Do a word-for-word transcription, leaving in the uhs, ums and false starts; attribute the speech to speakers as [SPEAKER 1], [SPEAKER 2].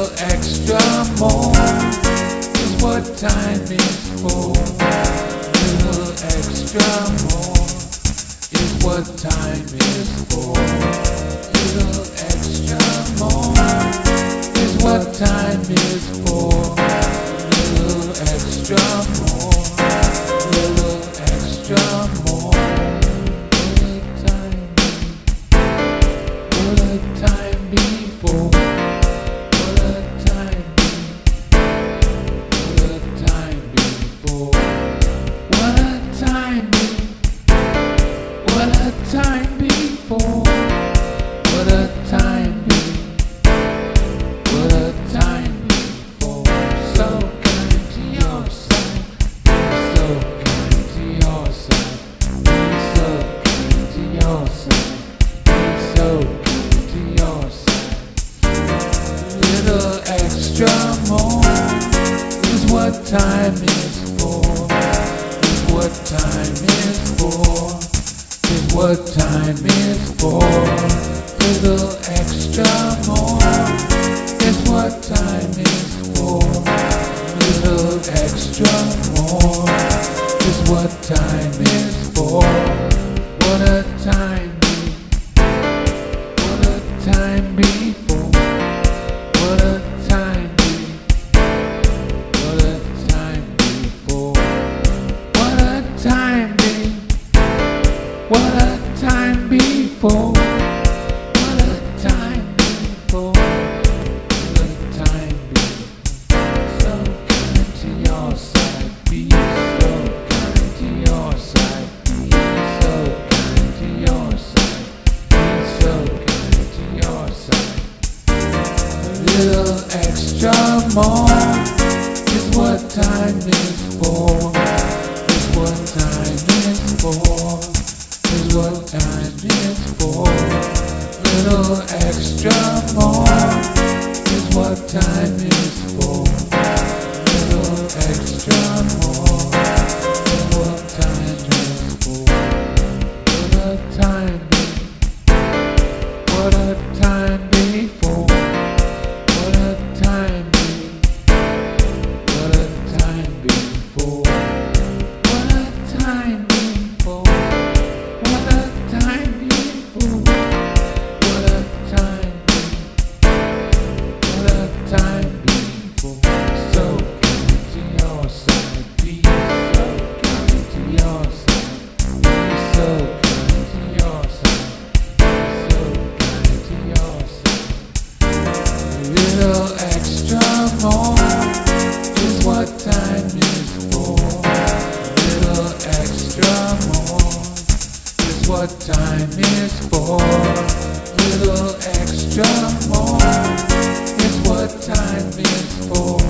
[SPEAKER 1] Little extra more is what time is for. Little extra more is what time is for. Little extra more is what time is for. Little extra more. Little extra more. What a time. What a time before. What a time. What a time before. What a time. What a time before. What a time. What a time before. So kind to your side. So kind to your side. So kind to your side. So kind to your side. Little extra more is what time is for. Is what time is for. Is what time is for. Little extra more is what time is for. Little extra more is what time is for. What a time. What a time before. What a time. What a time before. What a time. What a time before. What a time before. What a time before. So kind to your side. Be so kind to your side. Be so kind to your side. Be so kind to your side. A little extra more is what time is for. Is what time is for. Is what time is for. Little extra more is what time is for. Little extra more is what time is for. What a time. What a time before. What a time. What a time before. What a time before. What a time before. What a time. What a time before. So kind to your side. Be so kind to your side. Be so kind to your side. Be so kind to your side. A little extra more is what time is for. Little extra more is what time is for. Little extra more is what time is for.